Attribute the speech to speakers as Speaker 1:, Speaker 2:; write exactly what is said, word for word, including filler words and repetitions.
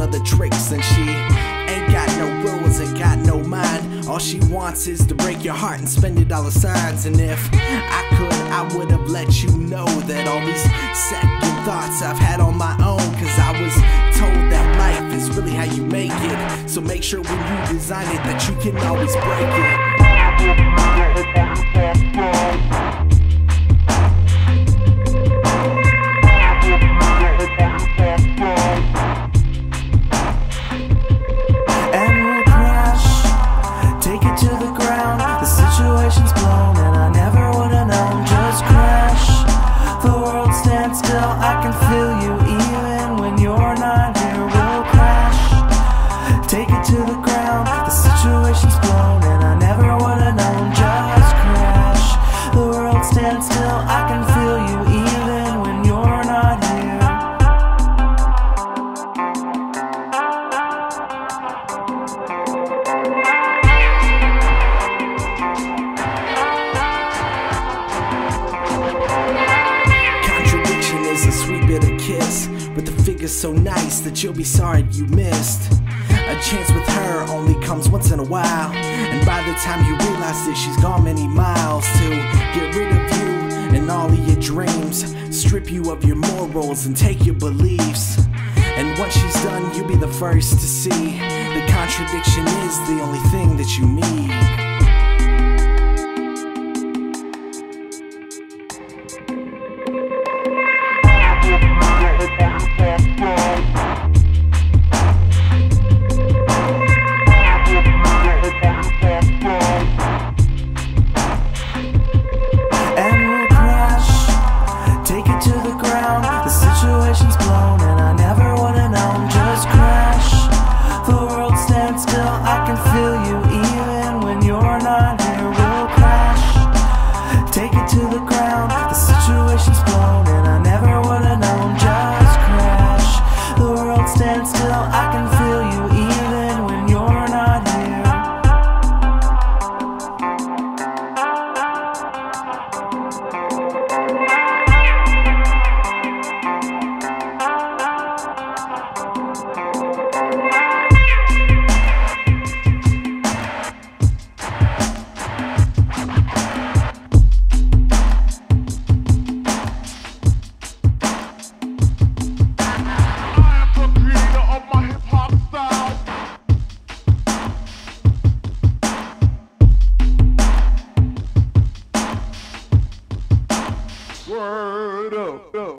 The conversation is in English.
Speaker 1: the tricks, and she ain't got no rules and got no mind. All she wants is to break your heart and spend your dollar signs. And if I could, I would have let you know that all these second thoughts I've had on my own, cause I was told that life is really how you make it. So make sure when you design it that you can always break it.
Speaker 2: Situation's blown and I never would've known. Just crash, the world stands still. I can feel you even when you're not here. We'll crash, take it to the ground. The situation's blown and I never would've known. Just crash, the world stands still. I can feel you even when you're not here.
Speaker 1: Is a sweet bitter kiss, but the figure's so nice that you'll be sorry you missed. A chance with her only comes once in a while, and by the time you realize that she's gone many miles to get rid of you and all of your dreams, strip you of your morals and take your beliefs. And once she's done, you'll be the first to see the contradiction is the only thing that you need.
Speaker 2: Situation's blown and I never would've known. Just crash, the world stands still. I can feel you even when you're not here. We'll crash, take it to the ground. The situation's blown and I never would've known. Just crash, the world stands still. I can feel you even when you're not here.
Speaker 3: Word up.